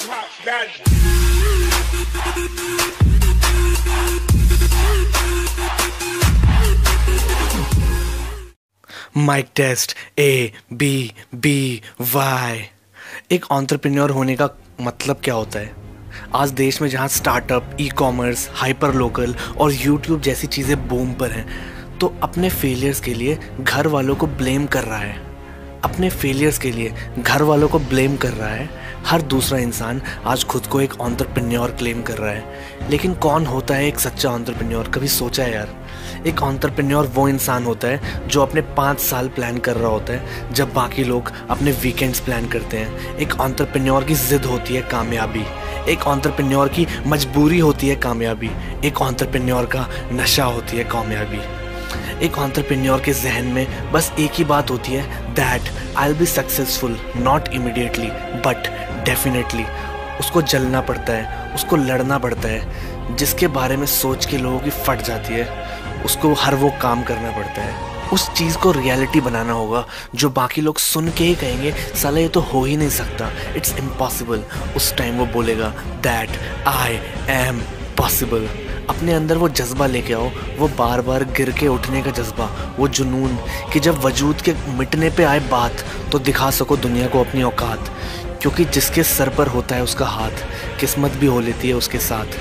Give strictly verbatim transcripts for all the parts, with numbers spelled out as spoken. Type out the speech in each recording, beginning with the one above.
Mic test A B B Y. एक entrepreneur होने का मतलब क्या होता है? आज देश में जहाँ startup, e commerce, hyper local और यूट्यूब जैसी चीज़ें बूम पर हैं, तो अपने फेलियर्स के लिए घर वालों को ब्लेम कर रहा है अपने फेलियर्स के लिए घर वालों को ब्लेम कर रहा है हर दूसरा इंसान आज खुद को एक एंटरप्रेन्योर क्लेम कर रहा है। लेकिन कौन होता है एक सच्चा एंटरप्रेन्योर? कभी सोचा है यार? एक एंटरप्रेन्योर वो इंसान होता है जो अपने पाँच साल प्लान कर रहा होता है जब बाकी लोग अपने वीकेंड्स प्लान करते हैं। एक एंटरप्रेन्योर की जिद होती है कामयाबी, एक एंटरप्रेन्योर की मजबूरी होती है कामयाबी, एक एंटरप्रेन्योर का नशा होती है कामयाबी। एक एंटरप्रेन्योर के जहन में बस एक ही बात होती है, that I will be successful not immediately but definitely. उसको जलना पड़ता है, उसको लड़ना पड़ता है, जिसके बारे में सोच के लोगों की फट जाती है, उसको हर वो काम करना पड़ता है। उस चीज़ को रियलिटी बनाना होगा जो बाकी लोग सुन के ही कहेंगे साला ये तो हो ही नहीं सकता, इट्स इम्पॉसिबल। उस टाइम वो बोलेगा दैट आई एम पॉसिबल। अपने अंदर वो जज्बा लेके आओ, वो बार बार गिर के उठने का जज्बा, वो जुनून कि जब वजूद के मिटने पे आए बात तो दिखा सको दुनिया को अपनी औकात। क्योंकि जिसके सर पर होता है उसका हाथ, किस्मत भी हो लेती है उसके साथ।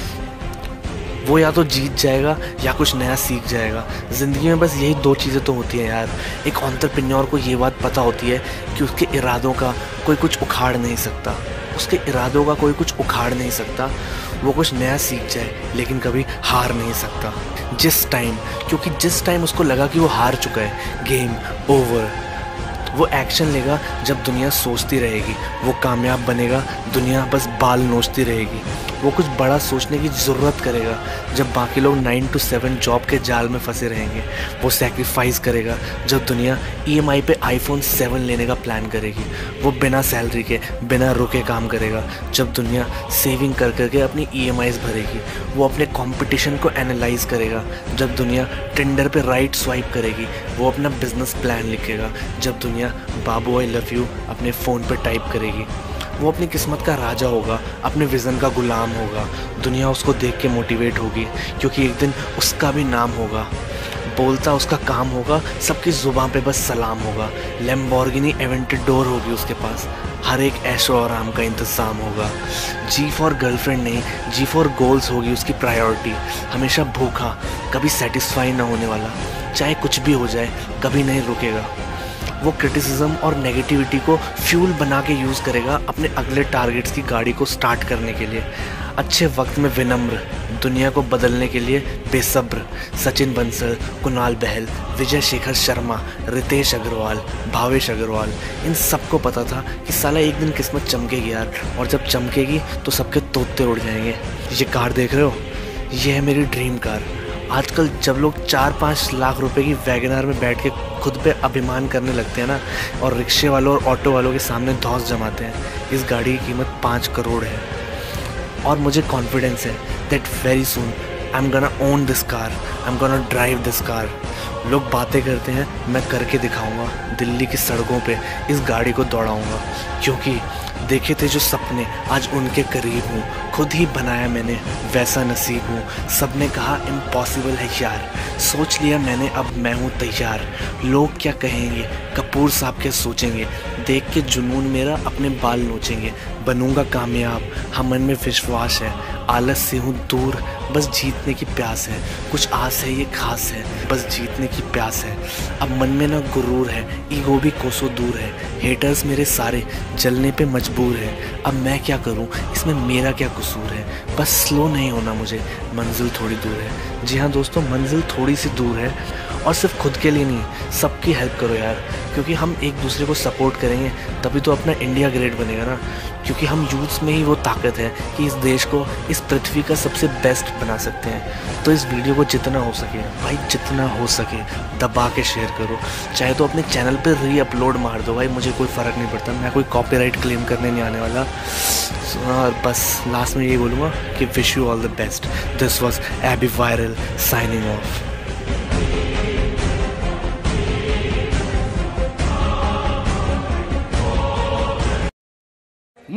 वो या तो जीत जाएगा या कुछ नया सीख जाएगा। ज़िंदगी में बस यही दो चीज़ें तो होती हैं यार। एक एंटरप्रेन्योर को ये बात पता होती है कि उसके इरादों का कोई कुछ उखाड़ नहीं सकता, उसके इरादों का कोई कुछ उखाड़ नहीं सकता। वो कुछ नया सीख जाए लेकिन कभी हार नहीं सकता। जिस टाइम क्योंकि जिस टाइम उसको लगा कि वो हार चुका है, गेम ओवर, वो एक्शन लेगा जब दुनिया सोचती रहेगी। वो कामयाब बनेगा, दुनिया बस बाल नोचती रहेगी। वो कुछ बड़ा सोचने की ज़रूरत करेगा जब बाकी लोग नाइन टू सेवन जॉब के जाल में फंसे रहेंगे। वो सैक्रिफाइस करेगा जब दुनिया ईएमआई पे आईफोन सेवन लेने का प्लान करेगी। वो बिना सैलरी के, बिना रुके काम करेगा जब दुनिया सेविंग कर करके अपनी ईएमआईज़ भरेगी। वो अपने कंपटीशन को एनालाइज करेगा जब दुनिया टिंडर पे राइट स्वाइप करेगी। वो अपना बिजनेस प्लान लिखेगा जब दुनिया बाबू आई लव यू अपने फ़ोन पे टाइप करेगी। वो अपनी किस्मत का राजा होगा, अपने विज़न का गुलाम होगा। दुनिया उसको देख के मोटिवेट होगी क्योंकि एक दिन उसका भी नाम होगा। बोलता उसका काम होगा, सबकी ज़ुबान पे बस सलाम होगा। लैम्बोर्गिनी एवेंटेडोर होगी उसके पास, हर एक ऐशो आराम का इंतज़ाम होगा। जी फॉर गर्लफ्रेंड नहीं, जी फॉर गोल्स होगी उसकी प्रायोरिटी। हमेशा भूखा, कभी सेटिस्फाई ना होने वाला, चाहे कुछ भी हो जाए कभी नहीं रुकेगा। वो क्रिटिसिज्म और नेगेटिविटी को फ्यूल बना के यूज़ करेगा अपने अगले टारगेट्स की गाड़ी को स्टार्ट करने के लिए। अच्छे वक्त में विनम्र, दुनिया को बदलने के लिए बेसब्र। सचिन बंसल, कुणाल बहल, विजय शेखर शर्मा, रितेश अग्रवाल, भावेश अग्रवाल, इन सबको पता था कि साला एक दिन किस्मत चमकेगी यार, और जब चमकेगी तो सबके तोते उड़ जाएंगे। ये कार देख रहे हो, ये है मेरी ड्रीम कार। आजकल जब लोग चार पाँच लाख रुपए की वैगनआर में बैठ के खुद पे अभिमान करने लगते हैं ना, और रिक्शे वालों और ऑटो वालों के सामने धौंस जमाते हैं, इस गाड़ी की कीमत पाँच करोड़ है। और मुझे कॉन्फिडेंस है that very soon I'm gonna own this car, I'm gonna drive this car. लोग बातें करते हैं, मैं करके दिखाऊंगा। दिल्ली की सड़कों पे इस गाड़ी को दौड़ाऊंगा, क्योंकि देखे थे जो सपने आज उनके करीब हूँ। खुद ही बनाया मैंने, वैसा नसीब हूँ। सबने कहा इम्पॉसिबल है यार, सोच लिया मैंने अब मैं हूँ तैयार। लोग क्या कहेंगे, कपूर साहब क्या सोचेंगे, देख के जुनून मेरा अपने बाल नोचेंगे। बनूंगा कामयाब, हम मन में विश्वास है। आलस से हूँ दूर, बस जीतने की प्यास है। कुछ आस है ये खास है, बस जीतने की प्यास है। अब मन में ना गुरूर है, ईगो भी कोसों दूर है। हेटर्स मेरे सारे जलने पे मजबूर है। अब मैं क्या करूं, इसमें मेरा क्या कसूर है। बस स्लो नहीं होना मुझे, मंजिल थोड़ी दूर है। जी हाँ दोस्तों, मंजिल थोड़ी सी दूर है, और सिर्फ खुद के लिए नहीं, सबकी हेल्प करो यार। क्योंकि हम एक दूसरे को सपोर्ट करेंगे तभी तो अपना इंडिया ग्रेट बनेगा ना। क्योंकि हम यूथ्स में ही वो ताकत है कि इस देश को, इस पृथ्वी का सबसे बेस्ट बना सकते हैं। तो इस वीडियो को जितना हो सके भाई, जितना हो सके दबा के शेयर करो। चाहे तो अपने चैनल पर री अपलोड मार दो भाई, मुझे कोई फ़र्क नहीं पड़ता। मैं कोई कॉपीराइट क्लेम करने नहीं आने वाला। और बस लास्ट में ये बोलूँगा कि wish you all the best. This was AB viral signing off.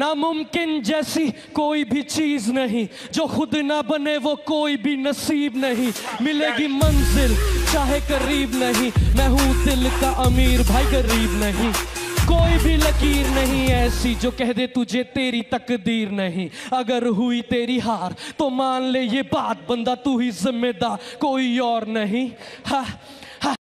नामुमकिन जैसी कोई भी चीज नहीं, जो खुद ना बने वो कोई भी नसीब नहीं। मिलेगी मंजिल चाहे करीब नहीं, मैं हूँ दिल का अमीर भाई गरीब नहीं। कोई भी लकीर नहीं ऐसी जो कह दे तुझे तेरी तकदीर नहीं। अगर हुई तेरी हार तो मान ले ये बात, बंदा तू ही जिम्मेदार कोई और नहीं। हाँ